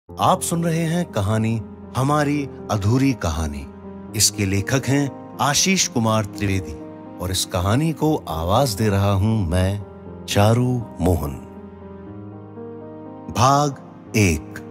आप सुन रहे हैं कहानी हमारी अधूरी कहानी। इसके लेखक हैं आशीष कुमार त्रिवेदी और इस कहानी को आवाज दे रहा हूं मैं चारू मोहन। भाग 1।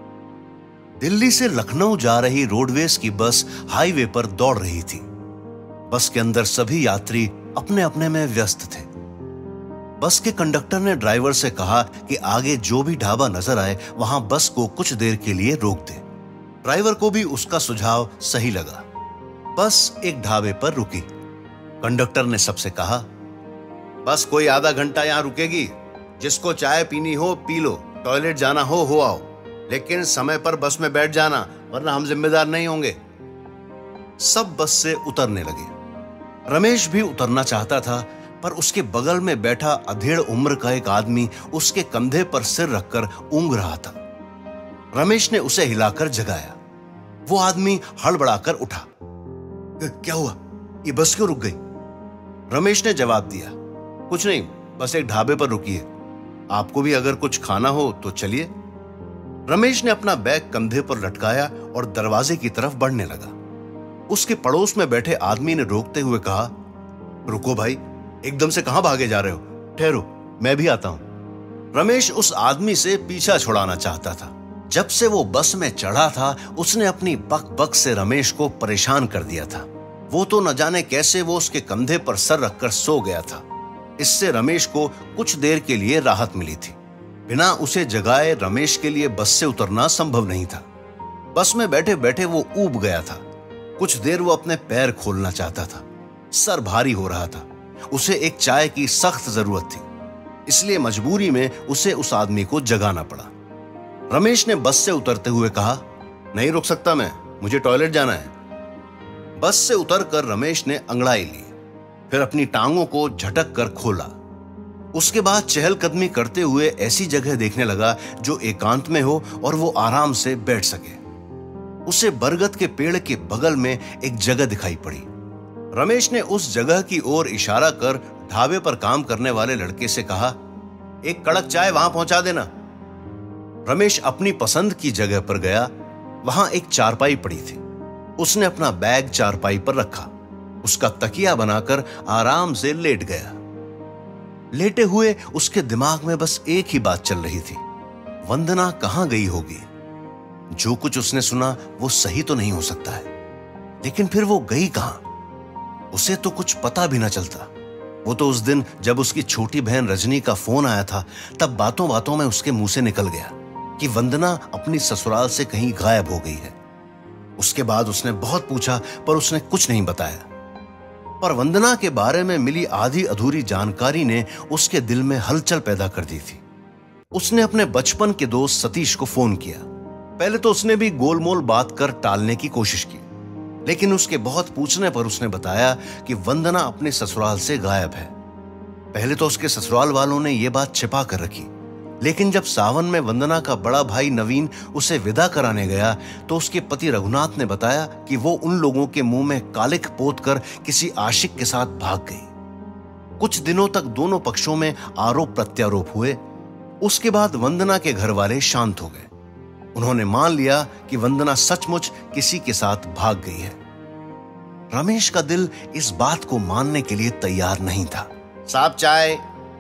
दिल्ली से लखनऊ जा रही रोडवेज की बस हाईवे पर दौड़ रही थी। बस के अंदर सभी यात्री अपने अपने में व्यस्त थे। बस के कंडक्टर ने ड्राइवर से कहा कि आगे जो भी ढाबा नजर आए वहां बस को कुछ देर के लिए रोक दे। ड्राइवर को भी उसका सुझाव सही लगा। बस एक ढाबे पर रुकी। कंडक्टर ने सबसे कहा, बस कोई आधा घंटा यहां रुकेगी। जिसको चाय पीनी हो पी लो, टॉयलेट जाना हो आओ, लेकिन समय पर बस में बैठ जाना, वरना हम जिम्मेदार नहीं होंगे। सब बस से उतरने लगे। रमेश भी उतरना चाहता था, पर उसके बगल में बैठा अधेड़ उम्र का एक आदमी उसके कंधे पर सिर रखकर ऊँग रहा था। रमेश ने उसे हिलाकर जगाया। वो आदमी हड़बड़ाकर उठा। क्या हुआ? ये बस क्यों रुक गई? रमेश ने जवाब दिया, कुछ नहीं, बस एक ढाबे पर रुकी है। आपको भी अगर कुछ खाना हो तो चलिए। रमेश ने अपना बैग कंधे पर लटकाया और दरवाजे की तरफ बढ़ने लगा। उसके पड़ोस में बैठे आदमी ने रोकते हुए कहा, रुको भाई, एकदम से कहां भागे जा रहे हो? ठहरो, मैं भी आता हूं। रमेश उस आदमी से पीछा छुड़ाना चाहता था। जब से वो बस में चढ़ा था, उसने अपनी बक बक से रमेश को परेशान कर दिया था। वो तो न जाने कैसे वो उसके कंधे पर सर रखकर सो गया था। इससे रमेश को कुछ देर के लिए राहत मिली थी। बिना उसे जगाए रमेश के लिए बस से उतरना संभव नहीं था। बस में बैठे बैठे वो ऊब गया था। कुछ देर वो अपने पैर खोलना चाहता था। सर भारी हो रहा था। उसे एक चाय की सख्त जरूरत थी, इसलिए मजबूरी में उसे उस आदमी को जगाना पड़ा। रमेश ने बस से उतरते हुए कहा, नहीं रुक सकता मैं, मुझे टॉयलेट जाना है। बस से उतरकर रमेश ने अंगड़ाई ली, फिर अपनी टांगों को झटक कर खोला। उसके बाद चहलकदमी करते हुए ऐसी जगह देखने लगा जो एकांत में हो और वो आराम से बैठ सके। उसे बरगद के पेड़ के बगल में एक जगह दिखाई पड़ी। रमेश ने उस जगह की ओर इशारा कर ढाबे पर काम करने वाले लड़के से कहा, एक कड़क चाय वहां पहुंचा देना। रमेश अपनी पसंद की जगह पर गया। वहां एक चारपाई पड़ी थी। उसने अपना बैग चारपाई पर रखा, उसका तकिया बनाकर आराम से लेट गया। लेटे हुए उसके दिमाग में बस एक ही बात चल रही थी, वंदना कहां गई होगी? जो कुछ उसने सुना वो सही तो नहीं हो सकता है, लेकिन फिर वो गई कहां? उसे तो कुछ पता भी ना चलता। वो तो उस दिन जब उसकी छोटी बहन रजनी का फोन आया था, तब बातों बातों में उसके मुंह से निकल गया कि वंदना अपनी ससुराल से कहीं गायब हो गई है। उसके बाद उसने बहुत पूछा, पर उसने कुछ नहीं बताया। पर वंदना के बारे में मिली आधी अधूरी जानकारी ने उसके दिल में हलचल पैदा कर दी थी। उसने अपने बचपन के दोस्त सतीश को फोन किया। पहले तो उसने भी गोलमोल बात कर टालने की कोशिश की, लेकिन उसके बहुत पूछने पर उसने बताया कि वंदना अपने ससुराल से गायब है। पहले तो उसके ससुराल वालों ने यह बात छिपा कर रखी, लेकिन जब सावन में वंदना का बड़ा भाई नवीन उसे विदा कराने गया, तो उसके पति रघुनाथ ने बताया कि वो उन लोगों के मुंह में कालिख पोत कर किसी आशिक के साथ भाग गई। कुछ दिनों तक दोनों पक्षों में आरोप प्रत्यारोप हुए। उसके बाद वंदना के घर वाले शांत हो गए। उन्होंने मान लिया कि वंदना सचमुच किसी के साथ भाग गई है। रमेश का दिल इस बात को मानने के लिए तैयार नहीं था। साहब चाय।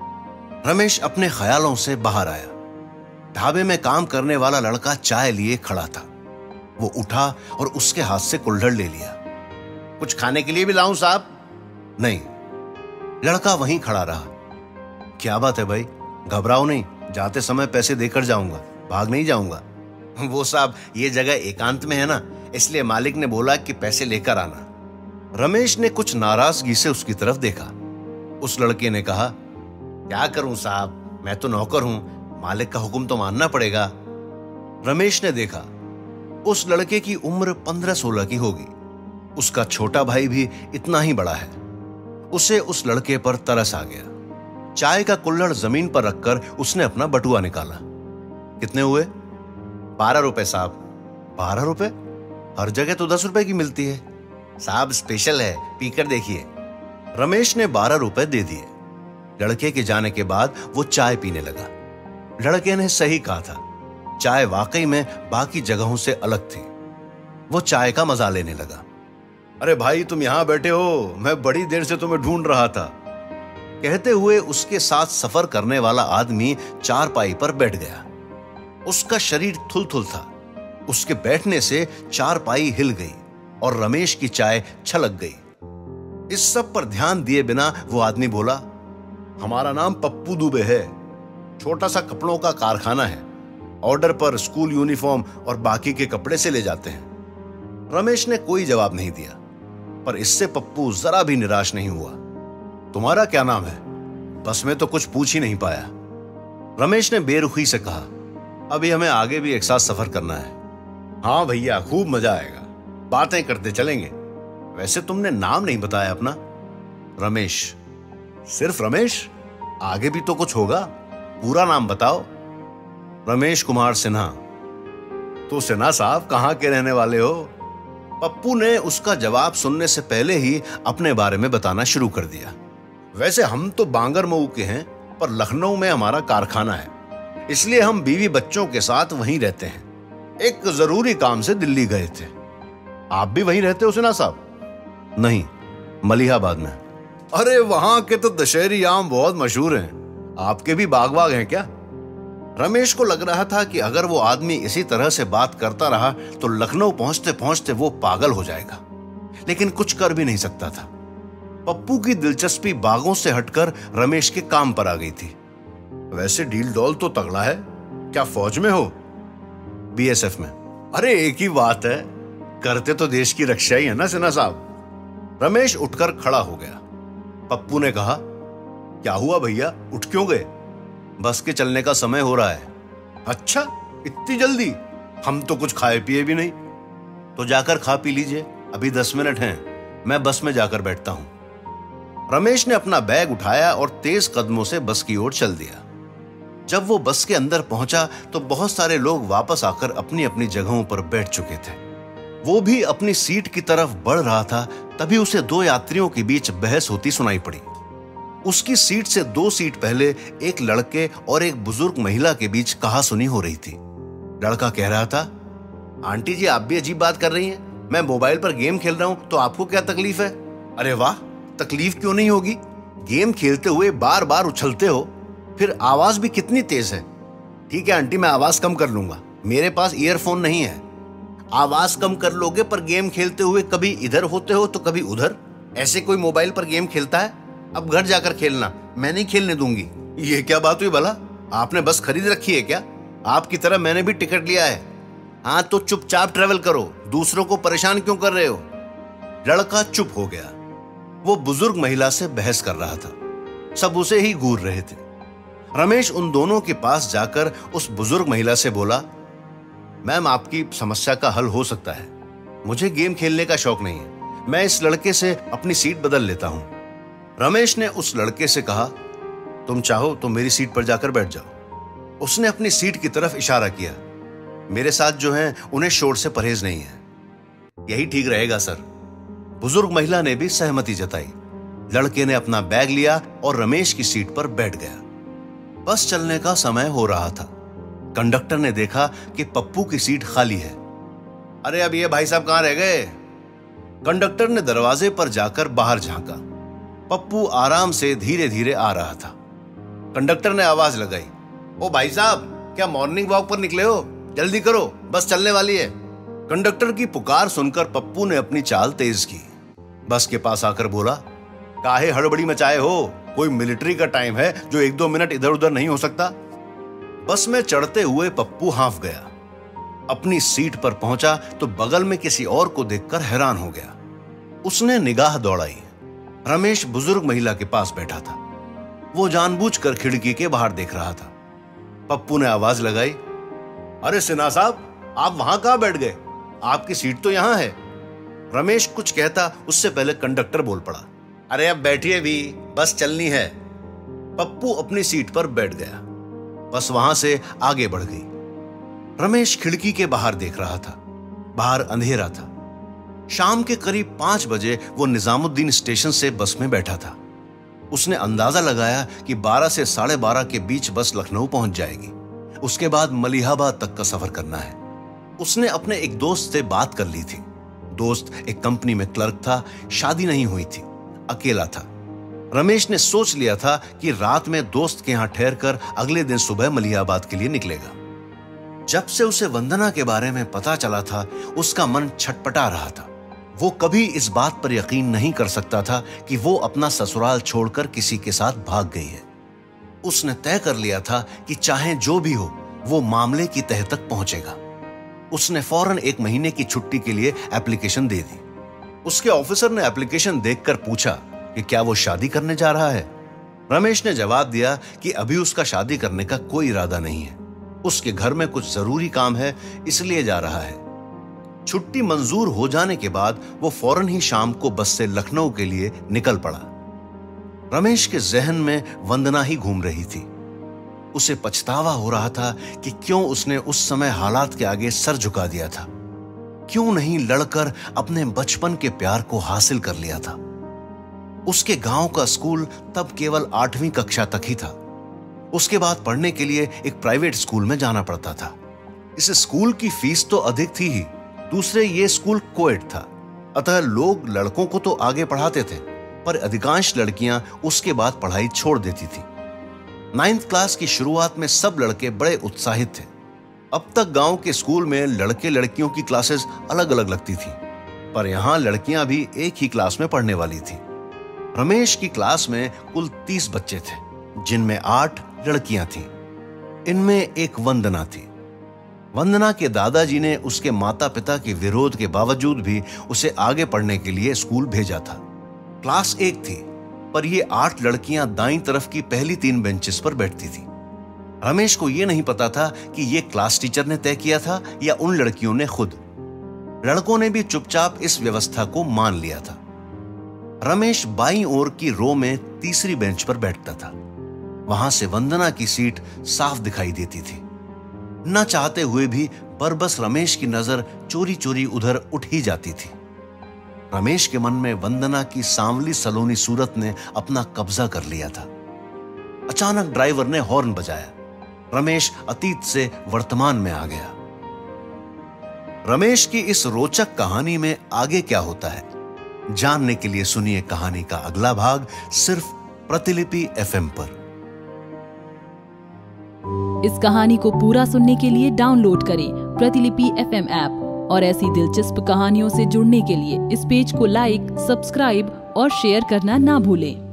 रमेश अपने ख्यालों से बाहर आया। ढाबे में काम करने वाला लड़का चाय लिए खड़ा था। वो उठा और उसके हाथ से कुल्हड़ ले लिया। कुछ खाने के लिए भी लाऊं साहब? नहीं। लड़का वहीं खड़ा रहा। क्या बात है भाई, घबराओ नहीं, जाते समय पैसे देकर जाऊंगा, भाग नहीं जाऊंगा। वो साहब, ये जगह एकांत में है ना, इसलिए मालिक ने बोला कि पैसे लेकर आना। रमेश ने कुछ नाराजगी से उसकी तरफ देखा। उस लड़के ने कहा, क्या करूं साहब, मैं तो नौकर हूं, मालिक का हुक्म तो मानना पड़ेगा। रमेश ने देखा उस लड़के की उम्र 15-16 की होगी। उसका छोटा भाई भी इतना ही बड़ा है। उसे उस लड़के पर तरस आ गया। चाय का कुल्हड़ जमीन पर रखकर उसने अपना बटुआ निकाला। कितने हुए? 12 रुपए साहब। 12 रुपए? हर जगह तो 10 रुपए की मिलती है। साहब स्पेशल है, पीकर देखिए। रमेश ने 12 रुपए दे दिए। लड़के के जाने के बाद वो चाय पीने लगा। लड़के ने सही कहा था, चाय वाकई में बाकी जगहों से अलग थी। वो चाय का मजा लेने लगा। अरे भाई, तुम यहां बैठे हो, मैं बड़ी देर से तुम्हें ढूंढ रहा था, कहते हुए उसके साथ सफर करने वाला आदमी चारपाई पर बैठ गया। उसका शरीर थुलथुल था। उसके बैठने से चारपाई हिल गई और रमेश की चाय छलक गई। इस सब पर ध्यान दिए बिना वो आदमी बोला, हमारा नाम पप्पू दुबे है, छोटा सा कपड़ों का कारखाना है, ऑर्डर पर स्कूल यूनिफॉर्म और बाकी के कपड़े से ले जाते हैं। रमेश ने कोई जवाब नहीं दिया, पर इससे पप्पू जरा भी निराश नहीं हुआ। तुम्हारा क्या नाम है? बस में तो कुछ पूछ ही नहीं पाया। रमेश ने बेरुखी से कहा, अभी हमें आगे भी एक साथ सफर करना है। हाँ भैया, खूब मजा आएगा, बातें करते चलेंगे। वैसे तुमने नाम नहीं बताया अपना। रमेश। सिर्फ रमेश? आगे भी तो कुछ होगा, पूरा नाम बताओ। रमेश कुमार सिन्हा। तो सिन्हा साहब कहां के रहने वाले हो? पप्पू ने उसका जवाब सुनने से पहले ही अपने बारे में बताना शुरू कर दिया। वैसे हम तो बांगरमऊ के हैं, पर लखनऊ में हमारा कारखाना है, इसलिए हम बीवी बच्चों के साथ वहीं रहते हैं। एक जरूरी काम से दिल्ली गए थे। आप भी वहीं रहते हो सिन्हा साहब? नहीं, मलिहाबाद में। अरे वहां के तो दशहरी आम बहुत मशहूर हैं। आपके भी बाग हैं क्या? रमेश को लग रहा था कि अगर वो आदमी इसी तरह से बात करता रहा तो लखनऊ पहुंचते पहुंचते वो पागल हो जाएगा, लेकिन कुछ कर भी नहीं सकता था। पप्पू की दिलचस्पी बागों से हटकर रमेश के काम पर आ गई थी। वैसे डील डॉल तो तगड़ा है, क्या फौज में हो? बीएसएफ में। अरे एक ही बात है, करते तो देश की रक्षा ही है ना सिन्हा साहब। रमेश उठकर खड़ा हो गया। पप्पू ने कहा, क्या हुआ भैया, उठ क्यों गए? बस के चलने का समय हो रहा है। अच्छा, इतनी जल्दी? हम तो कुछ खाए पिए भी नहीं। तो जाकर खा पी लीजिए, अभी 10 मिनट हैं, मैं बस में जाकर बैठता हूं। रमेश ने अपना बैग उठाया और तेज कदमों से बस की ओर चल दिया। जब वो बस के अंदर पहुंचा तो बहुत सारे लोग वापस आकर अपनी अपनी जगहों पर बैठ चुके थे। वो भी अपनी सीट की तरफ बढ़ रहा था, तभी उसे 2 यात्रियों के बीच बहस होती सुनाई पड़ी। उसकी सीट से 2 सीट पहले एक लड़के और एक बुजुर्ग महिला के बीच कहासुनी हो रही थी। लड़का कह रहा था, आंटी जी आप भी अजीब बात कर रही हैं, मैं मोबाइल पर गेम खेल रहा हूं तो आपको क्या तकलीफ है? अरे वाह, तकलीफ क्यों नहीं होगी, गेम खेलते हुए बार बार उछलते हो, फिर आवाज भी कितनी तेज है। ठीक है आंटी, मैं आवाज कम कर लूंगा, मेरे पास ईयरफोन नहीं है। आवाज कम कर लोगे पर गेम खेलते हुए कभी इधर होते हो तो कभी उधर। ऐसे कोई मोबाइल पर गेम खेलता है? अब घर जाकर खेलना, मैं नहीं खेलने दूंगी। ये क्या बात हुई भला, आपने बस खरीद रखी है क्या? आपकी तरह मैंने भी टिकट लिया है। हाँ तो चुपचाप ट्रेवल करो, दूसरों को परेशान क्यों कर रहे हो? लड़का चुप हो गया। वो बुजुर्ग महिला से बहस कर रहा था, सब उसे ही घूर रहे थे। रमेश उन दोनों के पास जाकर उस बुजुर्ग महिला से बोला, मैम आपकी समस्या का हल हो सकता है, मुझे गेम खेलने का शौक नहीं है, मैं इस लड़के से अपनी सीट बदल लेता हूं। रमेश ने उस लड़के से कहा, तुम चाहो तो मेरी सीट पर जाकर बैठ जाओ। उसने अपनी सीट की तरफ इशारा किया। मेरे साथ जो हैं उन्हें शोर से परहेज नहीं है। यही ठीक रहेगा सर। बुजुर्ग महिला ने भी सहमति जताई। लड़के ने अपना बैग लिया और रमेश की सीट पर बैठ गया। बस चलने का समय हो रहा था। कंडक्टर ने देखा कि पप्पू की सीट खाली है। अरे अब ये भाई साहब कहां रह गए? कंडक्टर ने दरवाजे पर जाकर बाहर झांका। पप्पू आराम से धीरे धीरे आ रहा था। कंडक्टर ने आवाज लगाई, ओ भाई साहब, क्या मॉर्निंग वॉक पर निकले हो? जल्दी करो, बस चलने वाली है। कंडक्टर की पुकार सुनकर पप्पू ने अपनी चाल तेज की। बस के पास आकर बोला, काहे हड़बड़ी मचाए हो? कोई मिलिट्री का टाइम है जो 1-2 मिनट इधर उधर नहीं हो सकता। बस में चढ़ते हुए पप्पू हांफ गया। अपनी सीट पर पहुंचा तो बगल में किसी और को देखकर हैरान हो गया। उसने निगाह दौड़ाई। रमेश बुजुर्ग महिला के पास बैठा था। वो जानबूझकर खिड़की के बाहर देख रहा था। पप्पू ने आवाज लगाई, अरे सिन्हा साहब, आप वहां कहां बैठ गए? आपकी सीट तो यहां है। रमेश कुछ कहता उससे पहले कंडक्टर बोल पड़ा, अरे अब बैठिए भी, बस चलनी है। पप्पू अपनी सीट पर बैठ गया। बस वहां से आगे बढ़ गई। रमेश खिड़की के बाहर देख रहा था। बाहर अंधेरा था। शाम के करीब 5 बजे वो निजामुद्दीन स्टेशन से बस में बैठा था। उसने अंदाजा लगाया कि 12 से 12:30 के बीच बस लखनऊ पहुंच जाएगी। उसके बाद मलिहाबाद तक का सफर करना है। उसने अपने एक दोस्त से बात कर ली थी। दोस्त एक कंपनी में क्लर्क था, शादी नहीं हुई थी, अकेला था। रमेश ने सोच लिया था कि रात में दोस्त के यहां ठहरकर अगले दिन सुबह मलिहाबाद के लिए निकलेगा। जब से उसे वंदना के बारे में पता चला था, उसका मन छटपटा रहा था। वो कभी इस बात पर यकीन नहीं कर सकता था कि वो अपना ससुराल छोड़कर किसी के साथ भाग गई है। उसने तय कर लिया था कि चाहे जो भी हो, वो मामले की तह तक पहुंचेगा। उसने फौरन 1 महीने की छुट्टी के लिए एप्लीकेशन दे दी। उसके ऑफिसर ने एप्लीकेशन देखकर पूछा कि क्या वो शादी करने जा रहा है। रमेश ने जवाब दिया कि अभी उसका शादी करने का कोई इरादा नहीं है। उसके घर में कुछ जरूरी काम है, इसलिए जा रहा है। छुट्टी मंजूर हो जाने के बाद वो फौरन ही शाम को बस से लखनऊ के लिए निकल पड़ा। रमेश के जहन में वंदना ही घूम रही थी। उसे पछतावा हो रहा था कि क्यों उसने उस समय हालात के आगे सर झुका दिया था। क्यों नहीं लड़कर अपने बचपन के प्यार को हासिल कर लिया था। उसके गांव का स्कूल तब केवल 8वीं कक्षा तक ही था। उसके बाद पढ़ने के लिए एक प्राइवेट स्कूल में जाना पड़ता था। इस स्कूल की फीस तो अधिक थी ही, दूसरे ये स्कूल कोएड था, अतः लोग लड़कों को तो आगे पढ़ाते थे, पर अधिकांश लड़कियां उसके बाद पढ़ाई छोड़ देती थी। 9th क्लास की शुरुआत में सब लड़के बड़े उत्साहित थे। अब तक गांव के स्कूल में लड़के लड़कियों की क्लासेस अलग अलग लगती थी, पर यहां लड़कियां भी एक ही क्लास में पढ़ने वाली थी। रमेश की क्लास में कुल 30 बच्चे थे, जिनमें 8 लड़कियां थीं। इनमें एक वंदना थी। वंदना के दादाजी ने उसके माता पिता के विरोध के बावजूद भी उसे आगे पढ़ने के लिए स्कूल भेजा था। क्लास 1 थी, पर ये 8 लड़कियां दाईं तरफ की पहली 3 बेंचेस पर बैठती थी। रमेश को यह नहीं पता था कि यह क्लास टीचर ने तय किया था या उन लड़कियों ने खुद। लड़कों ने भी चुपचाप इस व्यवस्था को मान लिया था। रमेश बाईं ओर की रो में तीसरी बेंच पर बैठता था। वहां से वंदना की सीट साफ दिखाई देती थी। न चाहते हुए भी बरबस रमेश की नजर चोरी चोरी उधर उठ ही जाती थी। रमेश के मन में वंदना की सांवली सलोनी सूरत ने अपना कब्जा कर लिया था। अचानक ड्राइवर ने हॉर्न बजाया। रमेश अतीत से वर्तमान में आ गया। रमेश की इस रोचक कहानी में आगे क्या होता है, जानने के लिए सुनिए कहानी का अगला भाग सिर्फ प्रतिलिपि FM पर। इस कहानी को पूरा सुनने के लिए डाउनलोड करें प्रतिलिपि FM ऐप और ऐसी दिलचस्प कहानियों से जुड़ने के लिए इस पेज को लाइक, सब्सक्राइब और शेयर करना ना भूलें।